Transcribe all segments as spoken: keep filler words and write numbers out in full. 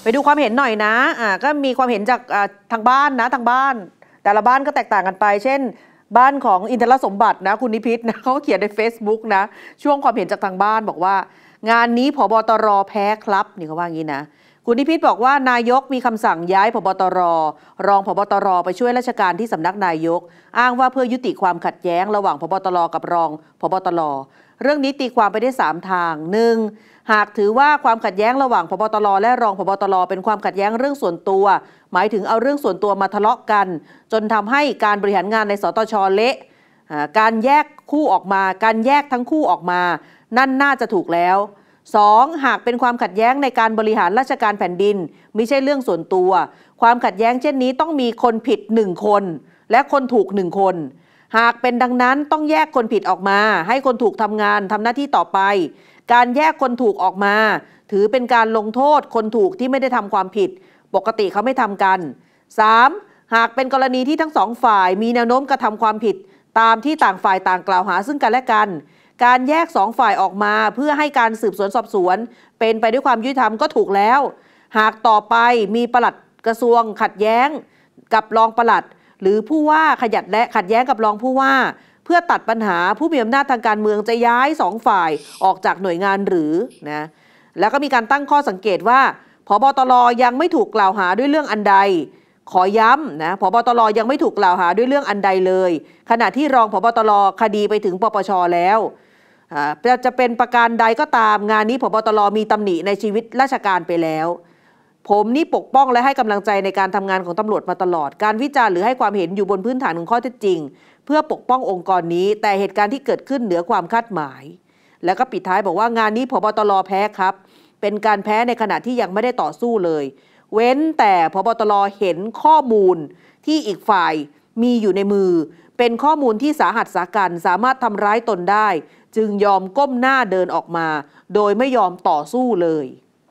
ไปดูความเห็นหน่อยนะอ่าก็มีความเห็นจากทางบ้านนะทางบ้านแต่ละบ้านก็แตกต่างกันไปเช่นบ้านของอินทรสมบัตินะคุณนิพิษนะเขาเขียนใน Facebook นะช่วงความเห็นจากทางบ้านบอกว่างานนี้ผบตรแพ้ครับนี่เขาว่างี้นะคุณนิพิษบอกว่านายกมีคำสั่งย้ายผบตรรองผบตรไปช่วยราชการที่สำนักนายกอ้างว่าเพื่อยุติความขัดแย้งระหว่างผบตรกับรองผบตรเรื่องนี้ตีความไปได้สามทาง หนึ่ง หากถือว่าความขัดแย้งระหว่างผบตรและรองผบตรเป็นความขัดแย้งเรื่องส่วนตัวหมายถึงเอาเรื่องส่วนตัวมาทะเลาะกันจนทำให้การบริหารงานในสตช.เละการแยกคู่ออกมาการแยกทั้งคู่ออกมานั่นน่าจะถูกแล้วสอง หากเป็นความขัดแย้งในการบริหารราชการแผ่นดินไม่ใช่เรื่องส่วนตัวความขัดแย้งเช่นนี้ต้องมีคนผิดหนึ่งคนและคนถูกหนึ่งคนหากเป็นดังนั้นต้องแยกคนผิดออกมาให้คนถูกทำงานทำหน้าที่ต่อไปการแยกคนถูกออกมาถือเป็นการลงโทษคนถูกที่ไม่ได้ทำความผิดปกติเขาไม่ทำกัน สาม หากเป็นกรณีที่ทั้งสองฝ่ายมีแนวโน้มกระทำความผิดตามที่ต่างฝ่ายต่างกล่าวหาซึ่งกันและกันการแยกสองฝ่ายออกมาเพื่อให้การสืบสวนสอบสวนเป็นไปด้วยความยุติธรรมก็ถูกแล้วหากต่อไปมีปลัดกระทรวงขัดแย้งกับรองปลัดหรือผู้ว่าขยัดและขัดแย้งกับรองผู้ว่าเพื่อตัดปัญหาผู้มีอำนาจทางการเมืองจะย้ายสองฝ่ายออกจากหน่วยงานหรือนะแล้วก็มีการตั้งข้อสังเกตว่าผบตรยังไม่ถูกกล่าวหาด้วยเรื่องอันใดขอย้ำนะผบตรยังไม่ถูกกล่าวหาด้วยเรื่องอันใดเลยขณะที่รองผบตรคดีไปถึงปปช.แล้วจะเป็นประการใดก็ตามงานนี้ผบตรมีตำหนิในชีวิตราชการไปแล้วผมนี่ปกป้องและให้กำลังใจในการทำงานของตำรวจมาตลอดการวิจารณ์หรือให้ความเห็นอยู่บนพื้นฐานของข้อเท็จจริงเพื่อปกป้ององค์กรนี้แต่เหตุการณ์ที่เกิดขึ้นเหนือความคาดหมายแล้วก็ปิดท้ายบอกว่างานนี้ผบตรแพ้ครับเป็นการแพ้ในขณะที่ยังไม่ได้ต่อสู้เลยเว้นแต่ผบตรเห็นข้อมูลที่อีกฝ่ายมีอยู่ในมือเป็นข้อมูลที่สาหัสสากันสามารถทำร้ายตนได้จึงยอมก้มหน้าเดินออกมาโดยไม่ยอมต่อสู้เลย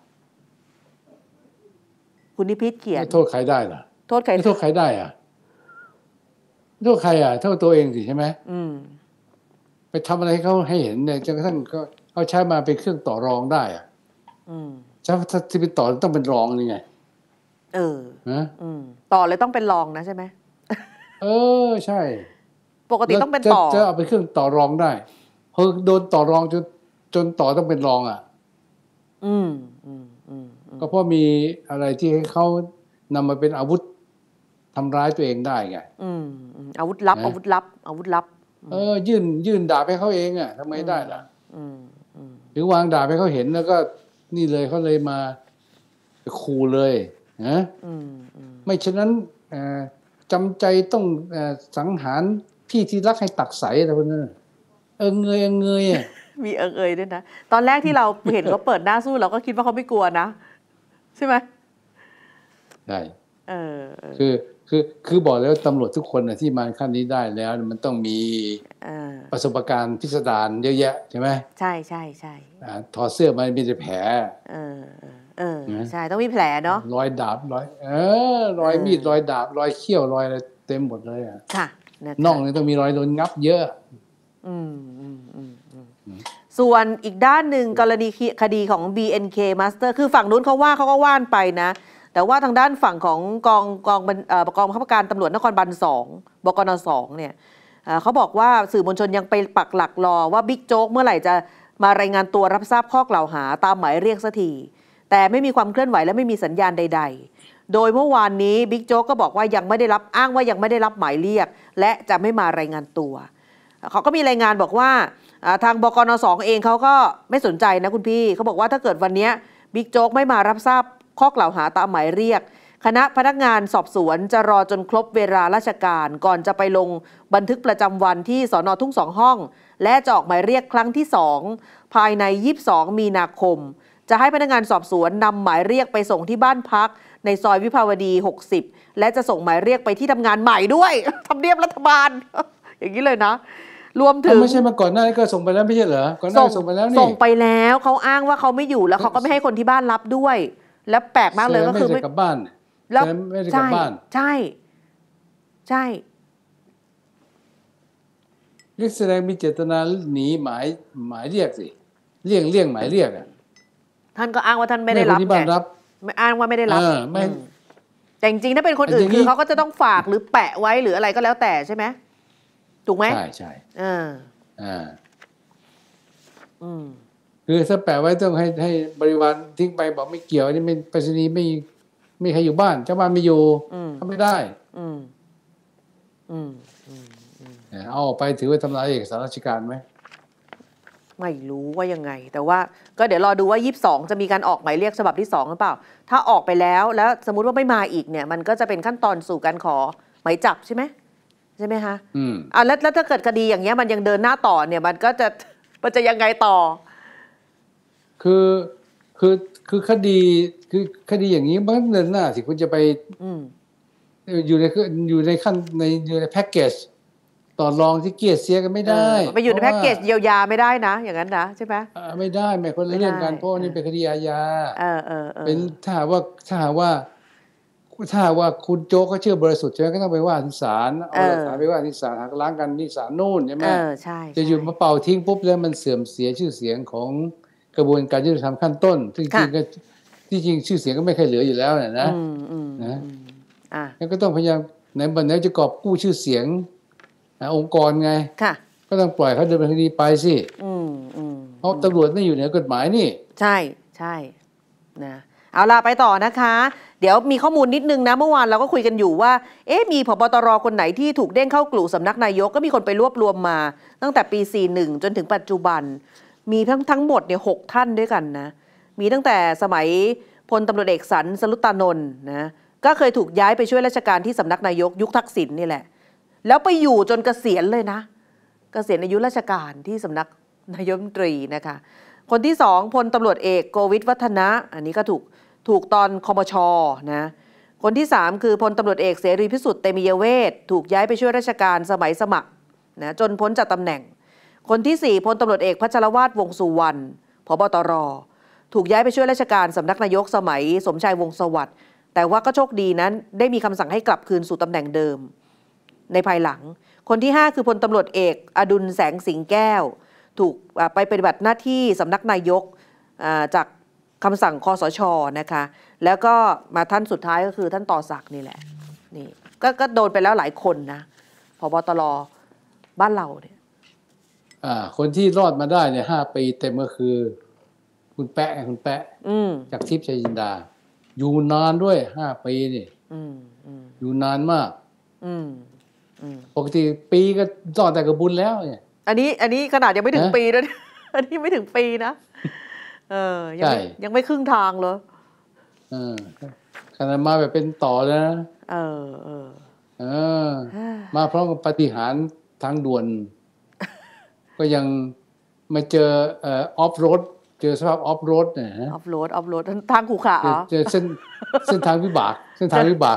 คุณนิพิษเขียนโทษใครได้ล่ะโทษใครโทษใครได้อ่ะโทษใครอ่ะโทษตัวเองสิใช่ไหมอืมไปทำอะไรเขาให้เห็นเนี่ยจนกระทั่งเขาเขาใช้มาเป็นเครื่องต่อรองได้อ่ะอืมถ้าถ้าที่เป็นต่อต้องเป็นรองนี่ไงเออนะอืมต่อเลยต้องเป็นรองนะใช่ไหมเออใช่ปกติต้องเป็นต่อจะเอาไปเครื่องต่อรองได้พอโดนต่อรองจนจนต่อต้องเป็นรองอ่ะอืมอืมอืมก็เพราะมีอะไรที่ให้เขานำมาเป็นอาวุธทำร้ายตัวเองได้ไงอืมอาวุธลับอาวุธลับอาวุธลับเออยื่นยื่นดาบให้เขาเองอ่ะทำไมได้ล่ะอืมอืมหรือวางดาบให้เขาเห็นแล้วก็นี่เลยเขาเลยมาขู่เลยนะไม่ฉะนั้นจำใจต้องสังหารพี่ที่รักให้ตักใสอะไรพวกนั้นเออเงยเออเงยอ่ะมีเอิงเอยด้วยนะตอนแรกที่เราเห็นเขาเปิดหน้าสู้เราก็คิดว่าเขาไม่กลัวนะใช่ไหมใช่เออคือคือคือบอกแล้วตำรวจทุกคนนะที่มาขั้นนี้ได้แล้วมันต้องมีประสบการณ์พิสดารเยอะแยะใช่ไหมใช่ใช่ใช่ถอดเสื้อมันมีแต่แผลเออเออใช่ต้องมีแผลเนาะรอยดาบรอยเออรอยมีดรอยดาบรอยเขี้ยวรอยอะไรเต็มหมดเลยอ่ะค่ะน่องนี่ต้องมีรอยโดนงับเยอะอืมอืมอืมส่วนอีกด้านหนึ่งกรณีคดีของ บี เอ็น เค Master คือฝั่งนู้นเขาว่าเขาก็ว่านไปนะแต่ว่าทางด้านฝั่งของกองกองเอ่อกองบังคับการตำรวจนครบาลสองบกนสองเนี่ยเขาบอกว่าสื่อมวลชนยังไปปักหลักรอว่าบิ๊กโจ๊กเมื่อไหร่จะมารายงานตัวรับทราบข้อกล่าวหาตามหมายเรียกสักทีแต่ไม่มีความเคลื่อนไหวและไม่มีสัญญาณใดๆโดยเมื่อวานนี้บิ๊กโจ๊กก็บอกว่ายังไม่ได้รับอ้างว่ายังไม่ได้รับหมายเรียกและจะไม่มารายงานตัวเขาก็มีรายงานบอกว่าทางบกนสองเองเขาก็ไม่สนใจนะคุณพี่เขาบอกว่าถ้าเกิดวันนี้บิ๊กโจ๊กไม่มารับทราบข้อกล่าวหาตามหมายเรียกคณะพนักงานสอบสวนจะรอจนครบเวลาราชการก่อนจะไปลงบันทึกประจำวันที่สน.ทุ่งสองห้องและจะออกหมายเรียกครั้งที่สองภายในยี่สิบสองมีนาคมจะให้พนักงานสอบสวนนำหมายเรียกไปส่งที่บ้านพักในซอยวิภาวดีหกสิบและจะส่งหมายเรียกไปที่ทำงานใหม่ด้วยทำเนียบรัฐบาล อย่างนี้เลยนะรวมถึงไม่ใช่มาก่อนหน้านี้ก็ส่งไปแล้วไม่ใช่เหรอก่อนหน้าส่งไปแล้วนี่ส่งไปแล้วเขาอ้างว่าเขาไม่อยู่แล้วเขาก็ไม่ให้คนที่บ้านรับด้วยแล้วแปลกมากเลยก็คือไม่ได้กลับบ้านแล้วไม่ได้กลับบ้านใช่ใช่นี่แสดงมีเจตนาหนีหมายหมายเรียกสิเลี่ยงเลี่ยงหมายเรียกอ่ะท่านก็อ้างว่าท่านไม่ได้รับไงไม่อ้างว่าไม่ได้รับเออไม่แต่จริงๆถ้าเป็นคนอื่นอย่างนี้คือเขาก็จะต้องฝากหรือแปะไว้หรืออะไรก็แล้วแต่ใช่ไหมถูกไหมใช่ใช่อ่าอ่าอืมคือถ้าแปะไว้ต้องให้ให้บริวารทิ้งไปบอกไม่เกี่ยวนี่ไม่ไปรษณีย์ไม่ไม่ใครอยู่บ้านเจ้าบ้านไม่อยู่อืมทำไม่ได้อืมอืมอืมเอาออกไปถือว่าทำลายเอกสารราชการไหมไม่รู้ว่ายังไง แต่ว่าก็เดี๋ยวรอดูว่ายี่สิบสองจะมีการออกหมายเรียกฉบับที่สองหรือเปล่าถ้าออกไปแล้วแล้วสมมุติว่าไม่มาอีกเนี่ยมันก็จะเป็นขั้นตอนสู่การขอหมายจับใช่ไหมใช่ไหมคะอืมอ่ะแล้วแล้วถ้าเกิดคดีอย่างเงี้ยมันยังเดินหน้าต่อเนี่ยมันก็จะมันจะยังไงต่อคือคือคือคดีคือคดีอย่างนี้มันเดินหน้าสิคุณจะไปอืมอยู่ในอยู่ในขั้นในอยู่ในแพ็กเกจต่อรองที่เกียรติเสียกันไม่ได้เออไปอยู่ในแพ็กเกจเยียวยาไม่ได้นะอย่างนั้นนะใช่ไหมอ่าไม่ได้ไม่คนละเรื่องกันเพราะว่านี่เป็นคดีอาญาเออเออเออเป็นถ้าหากว่าถ้าหากว่าถ้าหากว่าคุณโจ๊กเขาเชื่อบริสุทธิ์ใช่ไหมก็ต้องไปว่าที่ศาลเอาหลักฐานไปว่าที่ศาลหักล้างกันที่ศาลนู่นใช่ไหมเออใช่จะอยู่มาเป่าทิ้งปุ๊บแล้วมันเสื่อมเสียชื่อเสียงของกระบวนการยุติธรรมขั้นต้นซึ่งจริงก็ที่จริงชื่อเสียงก็ไม่เคยเหลืออยู่แล้วนะนะอืมอืมนะอืมอ่ะแล้วก็ต้องพยายามไหนบันไหนจะกอบกู้ชื่อเสียงอ่ะองค์กรไงค่ะก็ต้องปล่อยเขาดำเนินคดีไปสิอืมอืมเพราะตำรวจไม่อยู่เหนือกฎหมายนี่ใช่ใช่นะเอาล่ะไปต่อนะคะ เดี๋ยวมีข้อมูลนิดนึงนะเมื่อวานเราก็คุยกันอยู่ว่าเอ๊ะมีผบตรคนไหนที่ถูกเด้งเข้ากลุ่มสำนักนายกก็มีคนไปรวบรวมมาตั้งแต่ปีสี่สิบเอ็ดจนถึงปัจจุบัน มีทั้งทั้งหมดเนี่ยหกท่านด้วยกันนะมีตั้งแต่สมัยพลตำรวจเอกสันสรุตานนท์นะก็เคยถูกย้ายไปช่วยราชการที่สำนักนายกยุคทักษิณนี่แหละแล้วไปอยู่จนเกษียณเลยนะเกษียณอายุราชการที่สำนักนายกรัฐมนตรีนะคะคนที่สองพลตำรวจเอกโกวิทวัฒนะอันนี้ก็ถูกถูกตอนคมชนะคนที่สามคือพลตำรวจเอกเสรีพิสุทธิ์เตมียเวทถูกย้ายไปช่วยราชการสมัยสมัครนะจนพ้นจากตำแหน่งคนที่สี่พลตำรวจเอกพัชรวาทวงษ์สุวรรณผบตรถูกย้ายไปช่วยราชการสำนักนายกสมัยสมชายวงศ์สวัสดิ์แต่ว่าก็โชคดีนั้นได้มีคำสั่งให้กลับคืนสู่ตำแหน่งเดิมในภายหลังคนที่ห้าคือพลตำรวจเอกอดุลแสงสิงแก้วถูกไปปฏิบัติหน้าที่สำนักนายกจากคำสั่งคสช.นะคะแล้วก็มาท่านสุดท้ายก็คือท่านต่อศักดิ์นี่แหละนี่ ก, ก็โดนไปแล้วหลายคนนะผบตรบ้านเราเนี่ยอ่าคนที่รอดมาได้เนี่ยห้าปีเต็มก็คือ คุณแปะคุณแปะจากทิพย์ชัยจินดาอยู่นานด้วยห้าปีนี่อยู่นานมากปกติปีก็รอดแต่กับบุญแล้วเนี่ยอันนี้อันนี้ขนาดยังไม่ถึงปีด้วยอันนี้ไม่ถึงปีนะเออยังไม่ยังไม่ครึ่งทางเลยเออขนาดมาแบบเป็นต่อแล้วนะเออเออเออมาพร้อมกับปาฏิหาริย์ทางด่วน ก็ยังมาเจอเอ่อออฟโรดเจอสภาพออฟโรดเนี่ยออฟโรดออฟโรดทางขรุขระเหรอเจอเส้นเส้นทางวิบากเส้นทางวิบาก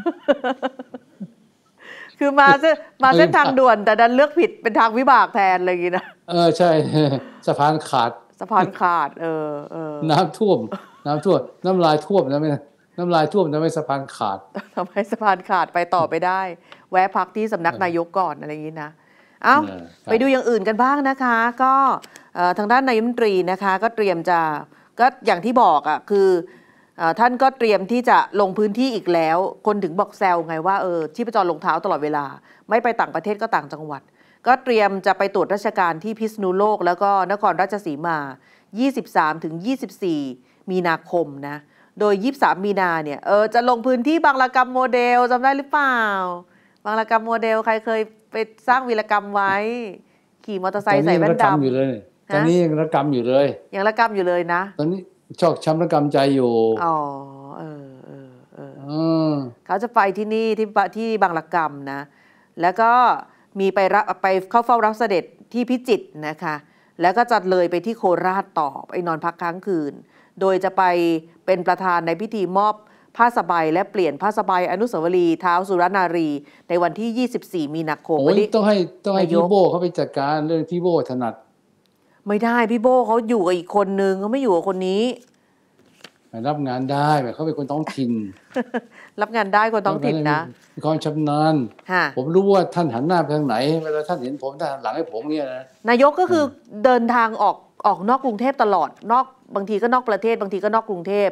คือมาเส้นมาเส้นทางด่วนแต่ดันเลือกผิดเป็นทางวิบากแทนอะไรอย่างงี้นะเออใช่สะพานขาดสะพานขาดเออเออน้ำท่วมน้ำท่วมน้ำลายท่วมนะไม่น้ำลายท่วมทำให้สะพานขาดทำให้สะพานขาดไปต่อไปได้แวะพักที่สำนักนายกก่อนอะไรอย่างนี้นะเอ้าไปดูอย่างอื่นกันบ้างนะคะก็ทางด้านนายกรัฐมนตรีนะคะก็เตรียมจะก็อย่างที่บอกอ่ะคือท่านก็เตรียมที่จะลงพื้นที่อีกแล้วคนถึงบอกแซวไงว่าเออชีพจรลงเท้าตลอดเวลาไม่ไปต่างประเทศก็ต่างจังหวัดก็เตรียมจะไปตรวจราชการที่พิษณุโลกแล้วก็นครราชสีมา ยี่สิบสามถึงยี่สิบสี่ มีนาคมนะโดยยี่สิบสามมีนาเนี่ยเออจะลงพื้นที่บางระกำโมเดลจำได้หรือเปล่าบางระกำโมเดลใครเคยไปสร้างวีรกรรมไว้ขี่มอเตอร์ไซค์ใส่แว่นดำอยู่เลยตอนนี้ยังระกำอยู่เลยยังระกำอยู่เลยนะตอนนี้ชอกช้ำระกำใจอยู่อ๋อเออเออเออเขาจะไปที่นี่ที่ที่บางระกำนะแล้วก็มีไปรับไปเข้าเฝ้ารับเสด็จที่พิจิตรนะคะแล้วก็จะเลยไปที่โคราชต่อไปนอนพักค้างคืนโดยจะไปเป็นประธานในพิธีมอบผ้าสบายและเปลี่ยนผ้าสบายอนุสาวรีย์ท้าวสุรนารีในวันที่ยี่สิบสี่มีนาคมโอ้ยต้องให้ต้องให้พี่โบเขาไปจัดการเรื่องพี่โบถนัดไม่ได้พี่โบเขาอยู่กับอีกคนนึงเขาไม่อยู่กับคนนี้รับงานได้แบบเขาเป็นคนท้องถิ่นรับงานได้คนท้องถิ่นนะมีความชำนาญผมรู้ว่าท่านหันหน้าไปทางไหนเวลาท่านเห็นผมท่านหันหลังให้ผมเนี่ยนะนายกก็คือเดินทางออกออกนอกกรุงเทพตลอดนอกบางทีก็นอกประเทศบางทีก็นอกกรุงเทพ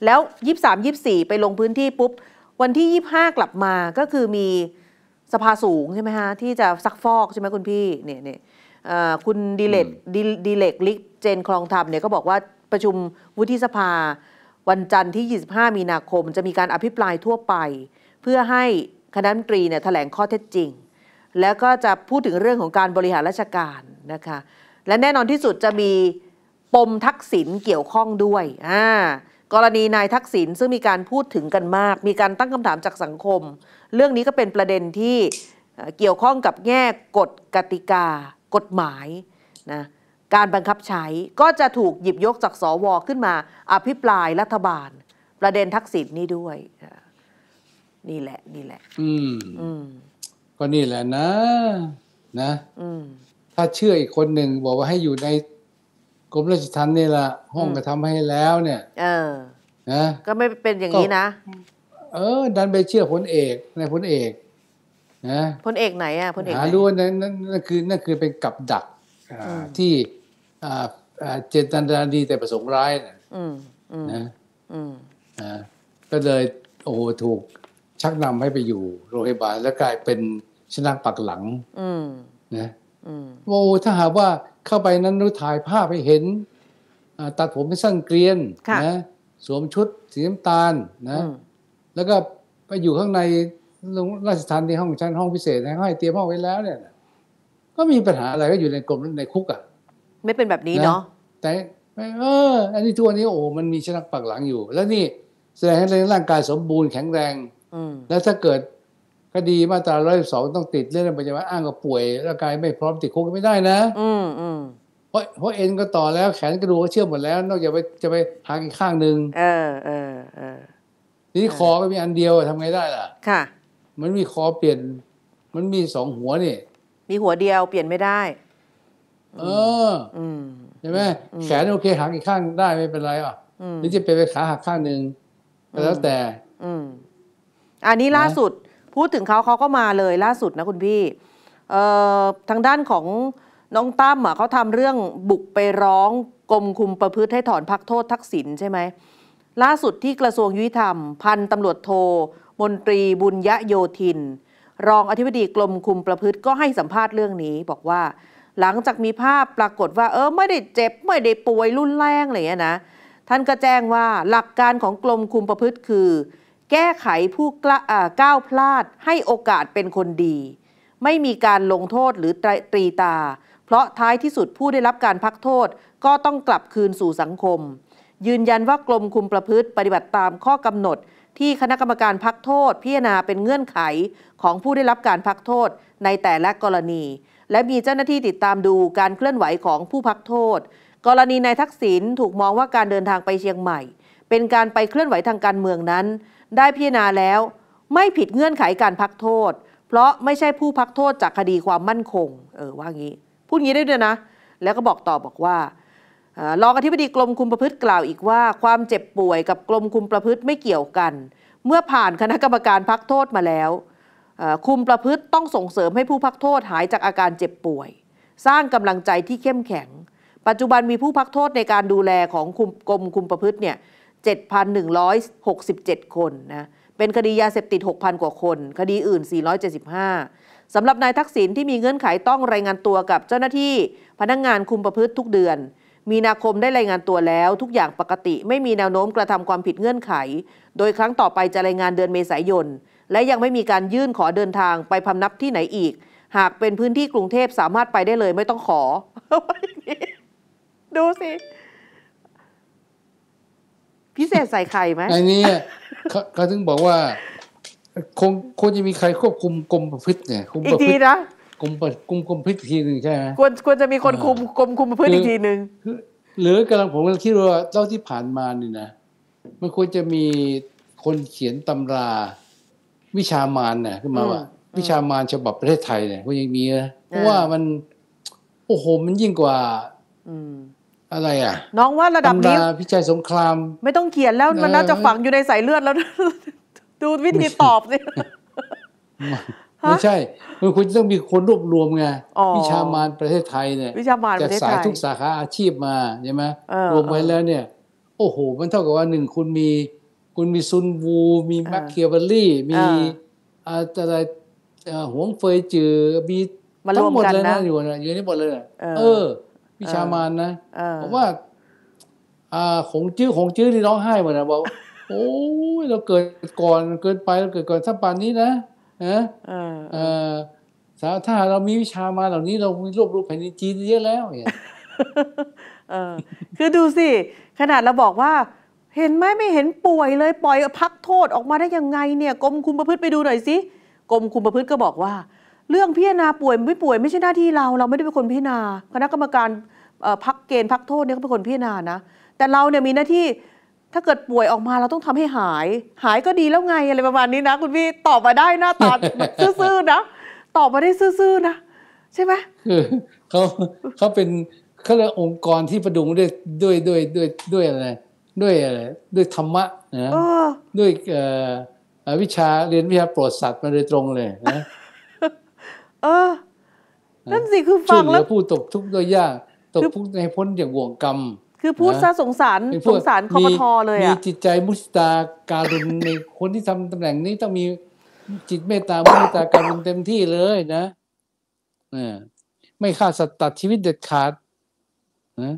แล้วยี่สิบสาม ยี่สิบสี่ไปลงพื้นที่ปุ๊บวันที่ยี่สิบห้ากลับมาก็คือมีสภาสูงใช่ไหมฮะที่จะซักฟอกใช่ไหมคุณพี่เนี่ยเนี่ยคุณดิเลกดิเลกลิกเจนคลองธรรมเนี่ยก็บอกว่าประชุมวุฒิสภาวันจันทร์ที่ยี่สิบห้ามีนาคมจะมีการอภิปรายทั่วไปเพื่อให้คณะรัฐมนตรีเนี่ยแถลงข้อเท็จจริงแล้วก็จะพูดถึงเรื่องของการบริหารราชการนะคะและแน่นอนที่สุดจะมีปมทักษิณเกี่ยวข้องด้วยอ่ากรณีนายทักษิณซึ่งมีการพูดถึงกันมากมีการตั้งคำถามจากสังคมเรื่องนี้ก็เป็นประเด็นที่เกี่ยวข้องกับแง่กฎกติกากฎหมายนะการบังคับใช้ก็จะถูกหยิบยกจากสวขึ้นมาอภิปรายรัฐบาลประเด็นทักษิณนี่ด้วยนี่แหละนี่แหละอืมอืมก็นี่แหละนะนะอืมถ้าเชื่ออีกคนหนึ่งบอกว่าให้อยู่ในกรมราชทัณฑ์นี่ละห้องก็ทำให้แล้วเนี่ยเออนะก็ไม่เป็นอย่างนี้นะเออดันไปเชื่อพลเอกในพลเอกนะพลเอกไหนอ่ะพลเอกหารู้ว่านั่นนั่นคือนั่นคือเป็นกับดักที่เจตนาดีแต่ประสงค์ร้ายนะนะก็เลยโอ้โหถูกชักนำให้ไปอยู่โรงพยาบาลแล้วกลายเป็นชนะปักหลังนะโอ้ถ้าหากว่าเข้าไปนั้นนูถ่ายภาพให้เห็นตัดผมเป็นสั้นเกลียนนะสวมชุดสีน้ำตาลนะแล้วก็ไปอยู่ข้างในราชทัณฑ์ในห้องชั้นห้องพิเศษนะให้เตรียมห้องไว้แล้วเนี่ยก็มีปัญหาอะไรก็อยู่ในกรมในคุกอ่ะไม่เป็นแบบนี้เนาะแต่เอออันนี้ตัวนี้โอ้มันมีชนะปักหลังอยู่แล้วนี่แสดงให้ร่างกายสมบูรณ์แข็งแรงแล้วถ้าเกิดคดีมาตราร้อยสองต้องติดเรื่องปัจจุบันอ้างว่าป่วยร่างกายไม่พร้อมติดคุกไม่ได้นะอืมอืมเพราะเพราะเอ็นก็ต่อแล้วแขนกระดูกก็เชื่อมหมดแล้วนอกจากไปจะไปหักอีกข้างหนึ่งเออเออเออนี่คอก็มีอันเดียวทำไงได้ล่ะค่ะมันมีคอเปลี่ยนมันมีสองหัวนี่มีหัวเดียวเปลี่ยนไม่ได้เออใช่ไหมแขนโอเคหักอีกข้างได้ไม่เป็นไรอ่ะหรือจะเป็นไปขาหักข้างหนึ่งก็แล้วแต่อันนี้ล่าสุดพูดถึงเขาเขาก็มาเลยล่าสุดนะคุณพี่ทางด้านของน้องตั้มอ่ะเขาทำเรื่องบุกไปร้องกรมคุมประพฤติให้ถอนพักโทษทักษิณใช่ไหมล่าสุดที่กระทรวงยุติธรรมพันตำรวจโทมนตรีบุญยโยธินรองอธิบดีกรมคุมประพฤติก็ให้สัมภาษณ์เรื่องนี้บอกว่าหลังจากมีภาพปรากฏว่าเออไม่ได้เจ็บไม่ได้ป่วยรุนแรงอะไรอย่างเงี้ยนะท่านก็แจ้งว่าหลักการของกรมคุมประพฤติคือแก้ไขผู้ก้าวพลาดให้โอกาสเป็นคนดีไม่มีการลงโทษหรือตรีตาเพราะท้ายที่สุดผู้ได้รับการพักโทษก็ต้องกลับคืนสู่สังคมยืนยันว่ากรมคุมประพฤติปฏิบัติตามข้อกำหนดที่คณะกรรมการพักโทษพิจารณาเป็นเงื่อนไขของผู้ได้รับการพักโทษในแต่ละกรณีและมีเจ้าหน้าที่ติดตามดูการเคลื่อนไหวของผู้พักโทษกรณีนายทักษิณถูกมองว่าการเดินทางไปเชียงใหม่เป็นการไปเคลื่อนไหวทางการเมืองนั้นได้พิจารณาแล้วไม่ผิดเงื่อนไขการพักโทษเพราะไม่ใช่ผู้พักโทษจากคดีความมั่นคงเออว่างี้พูดงี้ได้ด้วยนะแล้วก็บอกต่อบอกว่ารองอธิบดีกรมคุมประพฤติกล่าวอีกว่าความเจ็บป่วยกับกรมคุมประพฤติไม่เกี่ยวกันเมื่อผ่านคณะกรรมการพักโทษมาแล้วคุมประพฤติต้องส่งเสริมให้ผู้พักโทษหายจากอาการเจ็บป่วยสร้างกำลังใจที่เข้มแข็งปัจจุบันมีผู้พักโทษในการดูแลของกรมคุมประพฤติเนี่ย เจ็ดพันหนึ่งร้อยหกสิบเจ็ด คนนะเป็นคดียาเสพติด หกพัน กว่าคนคดีอื่นสี่ร้อยเจ็ดสิบห้าสำหรับนายทักษิณที่มีเงื่อนไขต้องรายงานตัวกับเจ้าหน้าที่พนักงานคุมประพฤติทุกเดือนมีนาคมได้รายงานตัวแล้วทุกอย่างปกติไม่มีแนวโน้มกระทำความผิดเงื่อนไขโดยครั้งต่อไปจะรายงานเดือนเมษายนและยังไม่มีการยื่นขอเดินทางไปพำนักที่ไหนอีกหากเป็นพื้นที่กรุงเทพสามารถไปได้เลยไม่ต้องขอ ดูสิพิเศษใส่ไข่ไหมอันนี้เขาถึงบอกว่าคงคงจะมีใครควบคุมกรมประพฤติเนี่ยคุมอีกทีนะกรมกรมกรมประพฤติทีหนึ่งใช่ไหมควรควรจะมีคนคุมกรมคุมประพฤติอีกทีหนึ่งหรือกำลังผมกำลังคิดว่าเล่าที่ผ่านมานี่นะมันควรจะมีคนเขียนตำราวิชามารเนี่ยขึ้นมาว่าวิชามารฉบับประเทศไทยเนี่ยก็ยังมีนะเพราะว่ามันโอ้โหมันยิ่งกว่าอะไรอ่ะน้องว่าระดับนี้พิจัยสงครามไม่ต้องเขียนแล้วมันน่าจะฝังอยู่ในสายเลือดแล้วดูวิธีตอบสิไม่ใช่มันควรจะต้องมีคนรวบรวมไงวิชามารประเทศไทยเนี่ยวิชามารประเทศไทยจากสายทุกสาขาอาชีพมาใช่ไหมรวมไว้แล้วเนี่ยโโอ้โหมันเท่ากับว่าหนึ่งคุณมีคุณมีซุนวูมีเออแมคเคียเวลลี่มีเอออะอะไรเอ่อหวงเฟยจือมีมารทั้งวมหมดกันเลยนะนะอยู่นะอยู่ในหมดเลยนะเออเออ วิชามานนะเออผมว่าอ่าขงจื้อขงจื้อที่ร้องไห้หมดนะบอก โอ้ยเราเกิดก่อนเกินไปเราเกิดก่อนถ้าป่านนี้นะนะเออเออถ้าเรามีวิชามาเหล่านี้เรามีรวบรวมแผ่นดินจีนเยอะแล้วเนี่ยเออคือดูสิขนาดเราบอกว่า เห็นไหมไม่เห็นป่วยเลยปล่อยพักโทษออกมาได้ยังไงเนี่ยกรมคุมประพฤติไปดูหน่อยสิกรมคุมประพฤติก็บอกว่า เรื่องพิจารณาป่วยไม่ป่วยไม่ใช่หน้าที่เราเราไม่ได้เป็นคนพิจารณาคณะกรรมการพักเกณฑ์พักโทษเนี่ยเขาเป็นคนพิจารณานะแต่เราเนี่ยมีหน้าที่ถ้าเกิดป่วยออกมาเราต้องทำให้หายหายก็ดีแล้วไงอะไรประมาณนี้นะคุณพี่ตอบมาได้หน้าตา ซื่อๆนะตอบมาได้ซื่อๆนะใช่ไหมคือเขาเขาเป็นเขาเรียกองค์กรที่ประดุงด้วยด้วยด้วยด้วยด้วยอะไรด้วยอะไรด้วยธรรมะนะด้วยเอ่อวิชาเรียนวิชาโปรดสัตว์มาโดยตรงเลยนะเออนั่นสิคือฟังแล้วผู้ตกทุกข์ด้วยยากตกทุกข์ในพ้นจากบ่วงกรรมคือพูดซะสงสารสงสารคปทเลยอ่ะมีจิตใจมุทิตาการุณในคนที่ทำตำแหน่งนี้ต้องมีจิตเมตตามุทิตาการุณเต็มที่เลยนะไม่ฆ่าสัตว์ตัดชีวิตเด็ดขาดนะ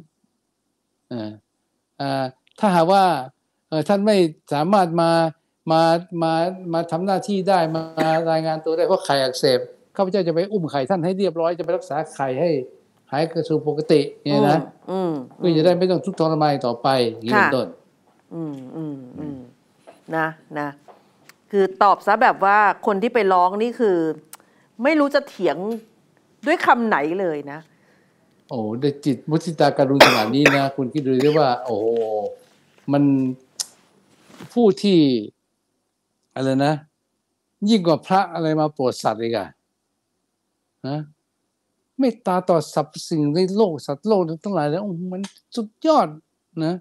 ถ้าหากว่าท่านไม่สามารถมามามามาทำหน้าที่ได้มารายงานตัวได้เพราะไข่อักเสบข้าพเจ้าจะไปอุ้มไข่ท่านให้เรียบร้อยจะไปรักษาไข่ให้หายกระสู่ปกติเนี่ยนะเพื่อจะได้ไม่ต้องทุกข์ทรมานต่อไปอย่างนี้เป็นต้นอืมอืมอืมนะนะคือตอบซะแบบว่าคนที่ไปร้องนี่คือไม่รู้จะเถียงด้วยคำไหนเลยนะโอ้ด้วยจิตมุทิตาการุณขนาดนี้นะคุณคิดดูดิว่าโอ้มันผู้ที่อะไรนะยิ่งกว่าพระอะไรมาโปรดสัตว์อีกอะนะเมตตาต่อสรรพสิ่งในโลกสัตว์โลกทั้งหลายแล้วมันสุดยอดนะ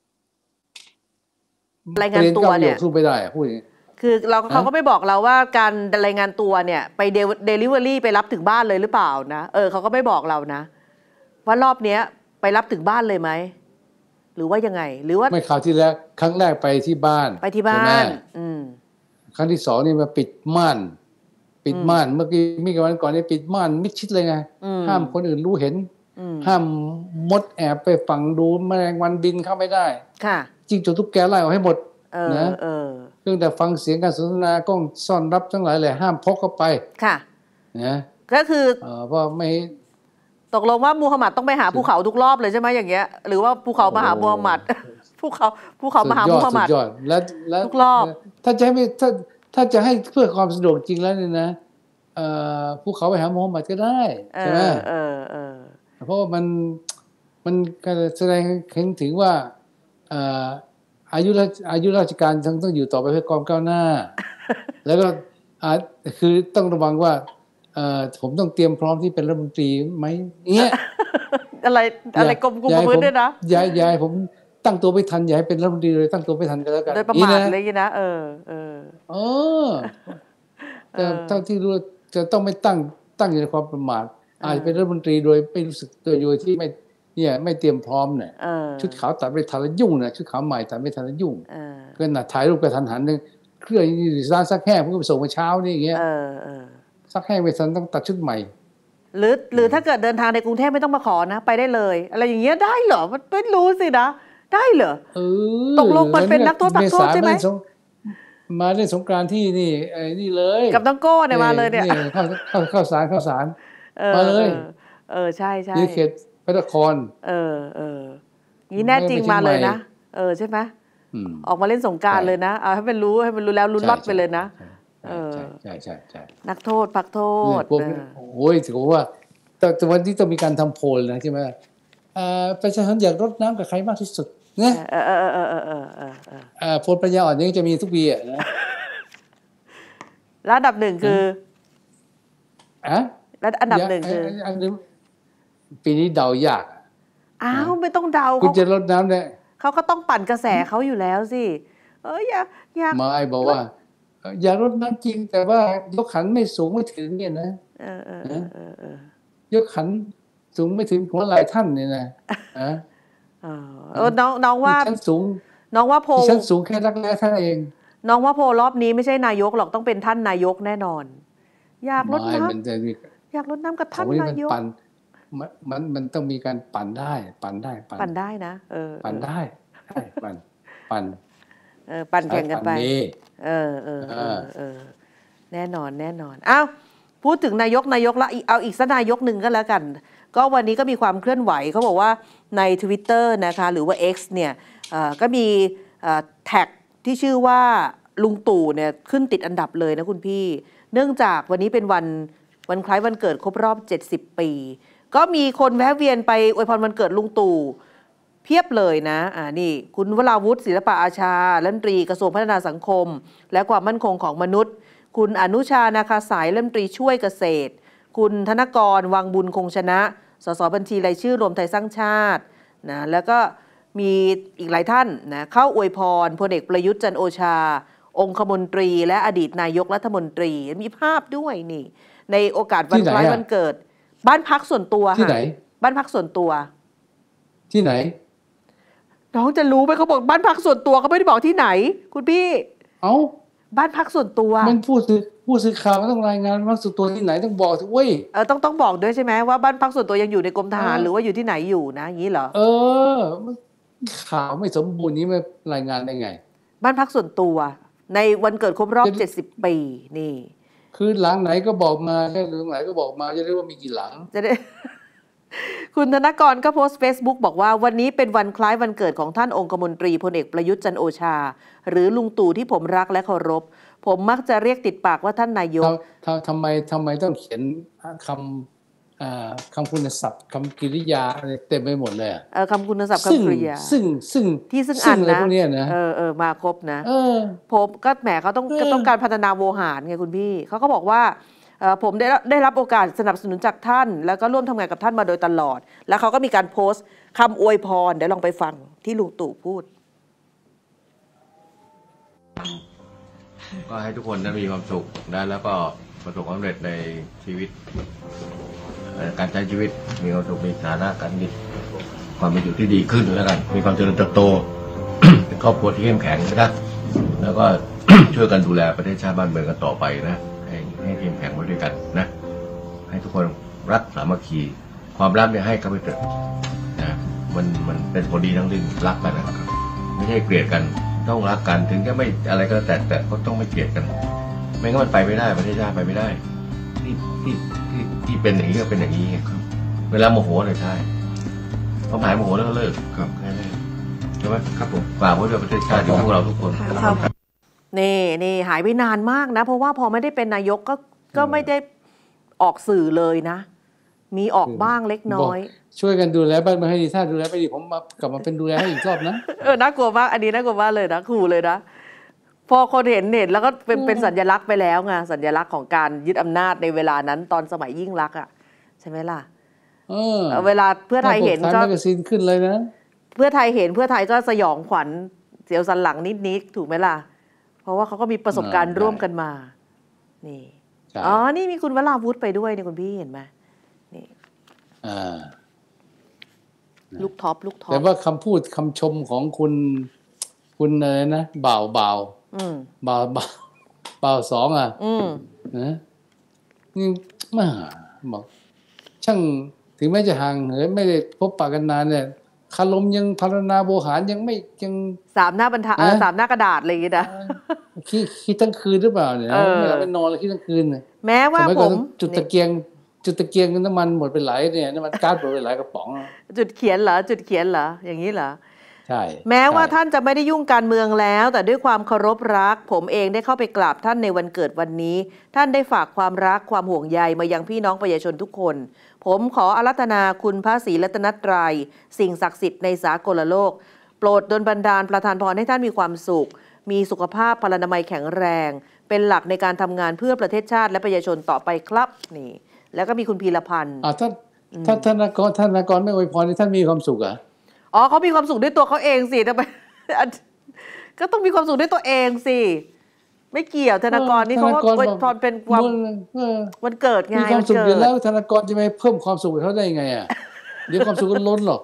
รายงานตัวเนี่ยสู้ไม่ได้พูดคือเราเขาก็ไม่บอกเราว่าการรายงานตัวเนี่ยไปเดลิเวอรี่ไปรับถึงบ้านเลยหรือเปล่านะเออเขาก็ไม่บอกเรานะว่ารอบเนี้ยไปรับถึงบ้านเลยไหมหรือว่ายังไงหรือว่าไม่คราวที่แล้วครั้งแรกไปที่บ้านไปที่บ้านอืมครั้งที่สองนี่มาปิดม่านปิดม่านเมื่อกี้มีกี่วันก่อนนี่ปิดม่านมิดชิดเลยไงห้ามคนอื่นรู้เห็นห้ามมดแอบไปฝังดูแมลงวันบินเข้าไม่ได้ค่ะจิ้งจกตุ๊กแกไล่ออกให้หมดนะเรื่องแต่ฟังเสียงการสนทนากล้องซ่อนรับทั้งหลายเลยห้ามพกเข้าไปค่ะนะก็คือเพราะไม่ตกลงว่ามูฮัมหมัดต้องไปหาภูเขาทุกรอบเลยใช่ไหมอย่างเงี้ยหรือว่าภูเขามาหามูฮัมหมัดภูเขาภูเขามาหามูฮัมหมัดทุกรอบถ้าจะให้ถ้าถ้าจะให้เพื่อความสะดวกจริงแล้วเนี่ยนะภูเขาไปหามูฮัมหมัดก็ได้ใช่ไหมเออเออเพราะว่ามันมันแสดงเห็นถึงว่าอายุอายุราชการต้องต้องอยู่ต่อไปเพื่อความก้าวหน้าแล้วก็คือต้องระวังว่าผมต้องเตรียมพร้อมที่เป็นรัฐมนตรีไหมเงี้ยอะไรอะไรกรมกุมภพื้นด้วยนะย้ายย้ายผมตั้งตัวไม่ทันอย่าให้เป็นรัฐมนตรีเลยตั้งตัวไม่ทันก็แล้วกันโดยประมาทเลยนะเออเออเออแต่เท่าที่รู้จะต้องไม่ตั้งตั้งอยู่ในความประมาทอาจจะเป็นรัฐมนตรีโดยไม่รู้สึกตัวโดยที่ไม่เนี่ยไม่เตรียมพร้อมเนี่ยชุดขาวตัดไม่ทันแล้วยุ่งนะชุดขาวใหม่ตัดไม่ทันแล้วยุ่งก็น่ะถ่ายรูปกระทันหันนึงเครื่องร้านซักแห้งเพิ่งไปส่งมาเช้านี่อย่างเงี้ยซักแห้งไปทันต้องตัดชุดใหม่หรือหรือถ้าเกิดเดินทางในกรุงเทพไม่ต้องมาขอนะไปได้เลยอะไรอย่างเงี้ยได้เหรอมันไม่รู้สินะได้เหรอตกลงมันเป็นนักโทษพักโทษใช่ไหมมาเล่นสงกรานต์ที่นี่ไอ้นี่เลยกับน้องโก้เนี่ยมาเลยเนี่ยเข้าเข้าเข้าสารเข้าสารมาเลยเออใช่ใช่นี่เขตพระนครเออเออนี่แน่จริงมาเลยนะเออใช่ไหมออกมาเล่นสงกรานต์เลยนะเอาให้มันรู้ให้มันรู้แล้วรู้รอดไปเลยนะใช่ใช่ใช่ใช่นักโทษพักโทษโอ้ยถือว่าแต่วันนี้ต้องมีการทำโพลนะใช่ไหมประชาชนอยากรดน้ำกับใครมากที่สุดเนี่ยเออเออเออเออเออเออโพลปัญญาอ่อนนี่จะมีทุกปีอ่ะนะแล้วอันดับหนึ่งคืออ่ะแล้วอันดับหนึ่งคือปีนี้เดายากอ้าวไม่ต้องเดาคุณจะรดน้ำเนี่ยเขาก็ต้องปั่นกระแสเขาอยู่แล้วสิเอออยากอยากมาไอ้บอกว่าอยากรดน้ำจริงแต่ว่ายกขันไม่สูงไม่ถึงเนี่ยนะเออเออเออเออยกขันสูงไม่ถึงหัวไหล่ท่านเนี่ยนะอ่ะเออเออน้องน้องว่าชั้นสูงน้องว่าโพชั้นสูงแค่รักแร้ท่านเองน้องว่าโพรอบนี้ไม่ใช่นายกหรอกต้องเป็นท่านนายกแน่นอนอยากลดน้ำอยากลดน้ำกับท่านนายกมันมันมันต้องมีการปั่นได้ปั่นได้ปั่นได้นะเออปั่นได้ใช่ปั่นปั่นเออปั่นแข่งกันไปเออเออเออเออแน่นอนแน่นอนอ้าวพูดถึงนายกนายกละเอาอีกสักนายกหนึ่งก็แล้วกันก็วันนี้ก็มีความเคลื่อนไหวเขาบอกว่าใน Twitter นะคะหรือว่า X เนี่ยก็มีแท็กที่ชื่อว่าลุงตู่เนี่ยขึ้นติดอันดับเลยนะคุณพี่เนื่องจากวันนี้เป็นวันวันคล้ายวันเกิดครบรอบเจ็ดสิบปีก็มีคนแวะเวียนไปอวยพรวันเกิดลุงตู่เพียบเลยนะอ่านี่คุณวราวุฒิศิลปะอาชารัฐมนตรีกระทรวงพัฒนาสังคมและความมั่นคงของมนุษย์คุณอนุชานาคาสายรัฐมนตรีช่วยเกษตรคุณธนกรวังบุญคงชนะสสบัญชีรายชื่อรวมไทยสร้างชาตินะแล้วก็มีอีกหลายท่านนะเข้าอวยพรพลเอกประยุทธ์จันทร์โอชาองคมนตรีและอดีตนายกรัฐมนตรีมีภาพด้วยนี่ในโอกาสวันคล้ายวันเกิดบ้านพักส่วนตัวที่ไหนบ้านพักส่วนตัวที่ไหนน้องจะรู้ไหมเขาบอกบ้านพักส่วนตัวเขาไม่ได้บอกที่ไหนคุณพี่เอ้าบ้านพักส่วนตัวมันพูดสื่อผู้สื่อข่าวต้องรายงานว่าส่วนตัวที่ไหนต้องบอกสิเว้ยเออต้องต้องบอกด้วยใช่ไหมว่าบ้านพักส่วนตัวยังอยู่ในกรมทหารหรือว่าอยู่ที่ไหนอยู่นะอย่างนี้เหรอเออข่าวไม่สมบูรณ์นี้ไม่รายงานได้ไงบ้านพักส่วนตัวในวันเกิดครบรอบเจ็ดสิบปีนี่คือหลังไหนก็บอกมาแค่หลังไหนก็บอกมาจะได้ว่ามีกี่หลังจะได้ คุณธนกรก็โพสต์ Facebook บอกว่าวันนี้เป็นวันคล้ายวันเกิดของท่านองคมนตรีพลเอกประยุทธ์จันทร์โอชาหรือลุงตู่ที่ผมรักและเคารพผมมักจะเรียกติดปากว่าท่านนายกทำไมทำไมต้องเขียนคำคำคุณศัพท์คำกริยาอะไรเต็มไปหมดเลยเออคำคุณศัพท์คำกริยาซึ่งซึ่งที่ซึ่งอ่านนะเออเออมาครบนะผมก็แหมเขาต้องก็ต้องการพัฒนาโวหารไงคุณพี่เขาก็บอกว่าผมได้ได้รับโอกาสสนับสนุนจากท่านแล้วก็ร่วมทำงานกับท่านมาโดยตลอดแล้วเขาก็มีการโพสต์คำอวยพรเดี๋ยวลองไปฟังที่ลุงตู่พูดก็ให้ทุกคนนั้นมีความสุขนะแล้วก็ประสบความสำเร็จในชีวิตการใช้ชีวิตมีความสุขมีฐานะการเงินความเป็นอยู่ที่ดีขึ้นแล้วกันมีความเจริญเติบโต เป็นครอบครัวที่เข้มแข็งนะแล้วก็ ช่วยกันดูแลประเทศชาติบ้านเมืองกันต่อไปนะให้ให้เข้มแข็งไว้ด้วยกันนะให้ทุกคนรักสามัคคีความรักเนี่ยให้กันไปเถอะนะมันมันเป็นผลดีทั้งดึงรักกันนะครับไม่ใช่เกลียดกันต้องรักกันถึงจะไม่อะไรก็แต่แต่ก็ต้องไม่เกลียดกันไม่งั้นมันไปไม่ได้ประเทศชาติไปไม่ได้ที่ที่ที่ที่เป็นอย่างนี้ก็เป็นอย่างนี้ครับเวลาโมโหเลยใช่พอหายโมโหแล้วก็เลิกครับแค่นั้นใช่ไหมครับผมฝากไว้ด้วยประเทศชาติของพวกเราทุกคนนี่นี่หายไปนานมากนะเพราะว่าพอไม่ได้เป็นนายกก็ก็ไม่ได้ออกสื่อเลยนะมีออกบ้างเล็กน้อยช่วยกันดูแลบ้านเมืองให้ดีถ้าดูแลไม่ดีผมมากลับมาเป็นดูแลให้อีกรอบนะเออน่ากลัวมากอันนี้น่ากลัวมากเลยนะขู่เลยนะพอคนเห็นเน็ตแล้วก็เป็นเป็นสัญลักษณ์ไปแล้วไงสัญลักษณ์ของการยึดอำนาจในเวลานั้นตอนสมัยยิ่งลักษณ์อ่ะใช่ไหมล่ะเออเวลาเพื่อไทยเห็นก็ขึ้นเลยนะเพื่อไทยเห็นเพื่อไทยก็สยองขวัญเสียวสันหลังนิดๆถูกไหมล่ะเพราะว่าเขาก็มีประสบการณ์ร่วมกันมานี่อ๋อนี่มีคุณวราวุฒิไปด้วยนี่คุณพี่เห็นไหมนี่ลูกท็อปลูกท็อปแต่ว่าคำพูดคำชมของคุณคุณอะไรนะบ่าวบ่าวบ่าวบ่าวบ่าวสองอ่ะนะนี่มาบอกช่างถึงแม้จะห่างเหินไม่ได้พบปะกันนานเนี่ยคารมยังพารณาโวหารยังไม่ยังสามหน้าบรรทัดสามหน้ากระดาษอะไรอย่างเงี้ยนะคิดคิดทั้งคืนหรือเปล่าเนี่ยไม่หลับไม่นอนเลยคิดทั้งคืนเลยแม้ว่าผมจุดตะเกียงจุดตะเกียงน้ำมันหมดไปหลายเนี่ยน้ำมันก๊าซหมดไปหลายกระป๋องจุดเขียนเหรอจุดเขียนเหรออย่างนี้เหรอใช่แม้ว่าท่านจะไม่ได้ยุ่งการเมืองแล้วแต่ด้วยความเคารพรักผมเองได้เข้าไปกราบท่านในวันเกิดวันนี้ท่านได้ฝากความรักความห่วงใยมายังพี่น้องประชาชนทุกคนผมขออาราธนาคุณพระศรีรัตนตรัยสิ่งศักดิ์สิทธิ์ในสากลโลกโปรดดลบันดาลประทานพรให้ท่านมีความสุขมีสุขภาพพลานามัยแข็งแรงเป็นหลักในการทำงานเพื่อประเทศชาติและประชาชนต่อไปครับนี่แล้วก็มีคุณพีรพันธ์อ่าท่านท่านธนากรธนากรไม่อวยพรให้ท่านมีความสุขเหรออ๋อเขามีความสุขด้วยตัวเขาเองสิทำไมก็ต้องมีความสุขด้วยตัวเองสิไม่เกี่ยวธนากรนี่เขาอวยพรเป็นความวันเกิดไงมีความสุขอยู่แล้วธนากรจะไม่เพิ่มความสุขให้เขาได้ไงอ่ะเดี๋ยวความสุขก็ล้นหรอก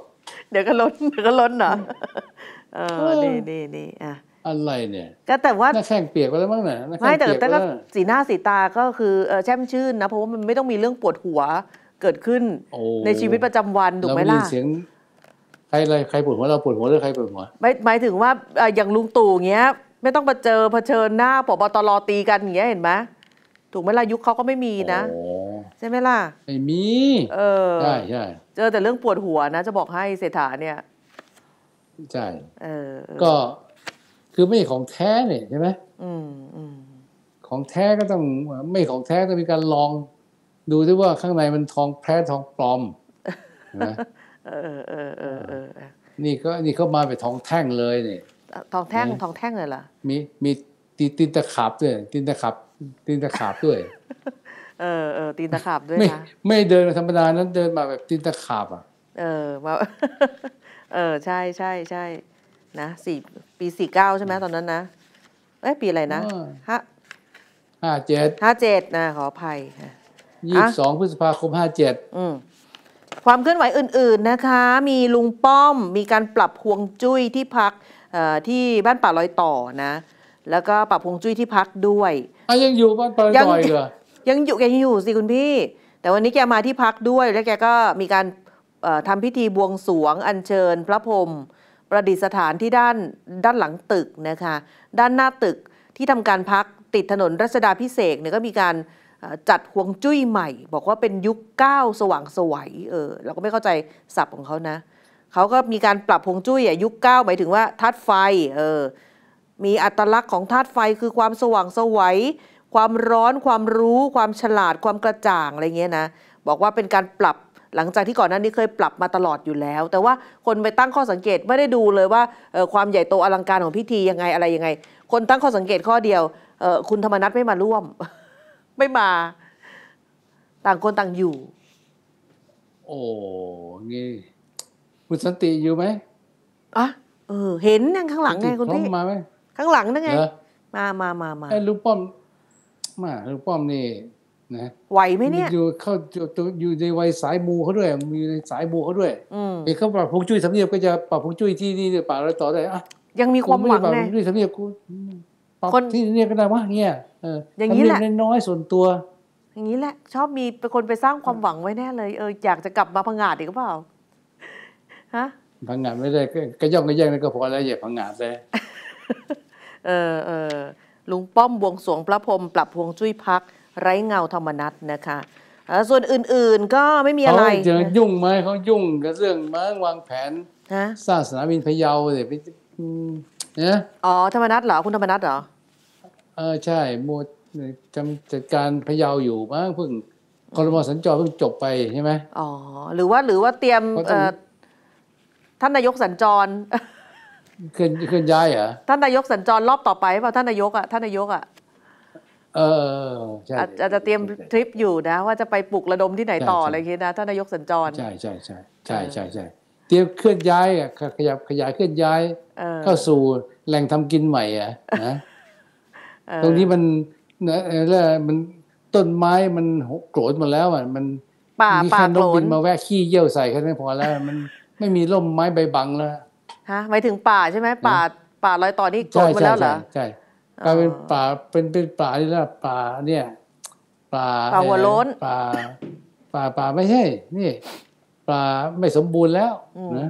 เดี๋ยวก็ล้นเดี๋ยวก็ล้นเหรอเออนี่นี่นี่อ่ะอะไรเนี่ยก็แต่ว่าหน้าแข้งเปียกไปแล้วมั้งเนี่ยไม่แต่แต่ก็สีหน้าสีตาก็คือแช่มชื่นนะเพราะว่ามันไม่ต้องมีเรื่องปวดหัวเกิดขึ้นในชีวิตประจำวันถูกไหมล่ะเสียงใครอะไรใครปวดหัวเราปวดหัวหรือใครปวดหัวไม่หมายถึงว่าอย่างลุงตู่เงี้ยไม่ต้องมาเจอเผชิญหน้าผบตรตีกันอย่างเงี้ยเห็นไหมถูกไหมล่ะยุคเขาก็ไม่มีนะใช่ไหมล่ะไม่มีเออใช่ใช่เจอแต่เรื่องปวดหัวนะจะบอกให้เศรษฐาเนี่ยใช่เออก็คือไม่ของแท้เนี่ยใช่ไหมอืมอืมของแท้ก็ต้องไม่ของแท้ต้องมีการลองดูด้วยว่าข้างในมันทองแท้ทองปลอมนะเออเออเออเออนี่ก็นี่เขามาเป็นทองแท่งเลยเนี่ยทองแท่งทองแท่งเลยล่ะมีมีตีตีนตะขาบด้วยตีนตะขาบตีนตะขาบด้วยเออเออตีนตะขาบด้วยนะไม่เดินธรรมดานั้นเดินมาแบบตีนตะขาบอ่ะเออมาเออใช่ใช่ใช่นะสี่ปีสี่เก้าใช่ไหมตอนนั้นนะเอ้ยปีอะไรนะห้าห้าเจ็ดห้าเจ็ดนะขออภัยยี่สิบสองพฤษภาคมห้าเจ็ดอืมความเคลื่อนไหวอื่นๆนะคะมีลุงป้อมมีการปรับฮวงจุ้ยที่พักที่บ้านป่าลอยต่อนะแล้วก็ปรับฮวงจุ้ยที่พักด้วยอ่ะยังอยู่บ้านป่าลอยต่อเหรอยังอยู่แกยังอยู่สิคุณพี่แต่วันนี้แกมาที่พักด้วยแล้วแกก็มีการทำพิธีบวงสรวงอัญเชิญพระพรหมประดิษฐานที่ด้านด้านหลังตึกนะคะด้านหน้าตึกที่ทำการพักติดถนนรัชดาภิเษกเนี่ยก็มีการจัดฮวงจุ้ยใหม่บอกว่าเป็นยุคเก้าสว่างไสวเออเราก็ไม่เข้าใจศัพท์ของเขานะเขาก็มีการปรับฮวงจุ้ยอ่ะยุคเก้าหมายถึงว่าธาตุไฟเออมีอัตลักษณ์ของธาตุไฟคือความสว่างไสวความร้อนความรู้ความฉลาดความกระจ่างอะไรเงี้ยนะบอกว่าเป็นการปรับหลังจากที่ก่อนหน้านี้เคยปรับมาตลอดอยู่แล้วแต่ว่าคนไปตั้งข้อสังเกตไม่ได้ดูเลยว่าความใหญ่โตอลังการของพิธียังไงอะไรยังไงคนตั้งข้อสังเกตข้อเดียวคุณธรรมนัสไม่มาร่วมไม่มาต่างคนต่างอยู่โอ้งี้คุณสันติอยู่ไหมอ่ะเออเห็นยังข้างหลังไงคุณพี่มาไหมข้างหลังนั่นไงมามามามาไอ้ลุงป้อมมาลุงป้อมนี่นะไหวไหมเนี่ยอยู่เขาอยู่ในวัยสายมูเขาด้วยมีในสายมูเขาด้วยเอกเขาปรับฮวงจุ้ยทำเนียบก็จะปรับฮวงจุ้ยที่นี่ป่าเราต่อได้อ่ะยังมีความหวังไงด้วยทำเนียบกูปรับที่นี่ก็ได้วะเนี่ยเอออย่างนี้แหละน้อยส่วนตัวอย่างนี้แหละชอบมีเป็นคนไปสร้างความหวังไว้แน่เลยเอออยากจะกลับมาพังงาดอีกหรือเปล่าฮะพังงาดไม่ได้ก็ย่องก็แย่งนั่นก็พอแล้วอย่าพังงาดเลยเออเออลุงป้อมบวงสรวงพระพรหมปรับฮวงจุ้ยพักไร้เงาธรรมนัสนะคะส่วนอื่นๆก็ไม่มีอะไรเขาจะยุ่งไหมเขายุ่งกับเรื่องม้าวางแผนสร้างสนามบินพะเยาเลยไปเนี่ยอ๋อธรรมนัสเหรอคุณธรรมนัสเหรอเออใช่โมจำจัดการพะเยาอยู่มั้งเพิ่งครม.สัญจรเพิ่งจบไปใช่ไหมอ๋อหรือว่าหรือว่าเตรียมท่านนายกสัญจรเคลื่อนเคลื่อนย้ายเหรอท่านนายกสัญจรรอบต่อไปเปล่าท่านนายกอ่ะท่านนายกอ่ะเออใช่อาจจะเตรียมทริปอยู่นะว่าจะไปปลุกระดมที่ไหนต่ออะไรอย่างเงี้ยนะท่านนายกสัญจรใช่ใช่ใช่ใช่ใช่ใช่เตรียมเคลื่อนย้ายอ่ะขยับขยายเคลื่อนย้ายเข้าสู่แหล่งทำกินใหม่อ่ะนะตรงนี้มันนะแล้วมันต้นไม้มันโกรธหมดแล้วอ่ะมันมีแค่นกบินมาแวะขี้เยี่ยวใส่แค่นั้นพอแล้วมันไม่มีร่มไม้ใบบังแล้วฮะหมายถึงป่าใช่ไหมป่าป่ารอยต่อนี่โกรธหมดแล้วเหรอใช่กลายเป็นป่าเป็นเป็นป่าที่แล้วป่าเนี่ยป่าป่าหัวโล้นป่าป่าป่าไม่ใช่นี่ป่าไม่สมบูรณ์แล้วนะ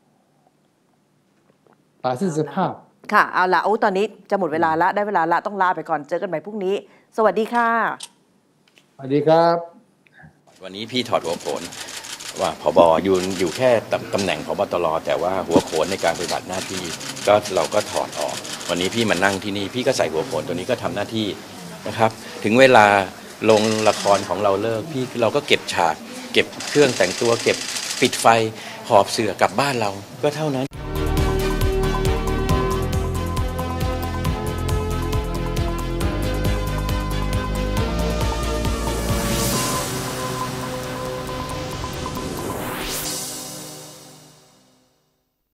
ป่าสิ้นสภาพค่ะเอาละโอ้ตอนนี้จะหมดเวลาละได้เวลาละต้องลาไปก่อนเจอกันใหม่พรุ่งนี้สวัสดีค่ะสวัสดีครับวันนี้พี่ถอดหัวโขนว่าผบอยู่อยู่แค่ตำแหน่งผบตรแต่ว่าหัวโขนในการปฏิบัติหน้าที่ก็เราก็ถอดออกวันนี้พี่มานั่งที่นี่พี่ก็ใส่หัวโขนตัวนี้ก็ทำหน้าที่นะครับถึงเวลาลงละครของเราเลิกพี่เราก็เก็บฉากเก็บเครื่องแต่งตัวเก็บปิดไฟหอบเสื่อกลับบ้านเราก็เท่านั้น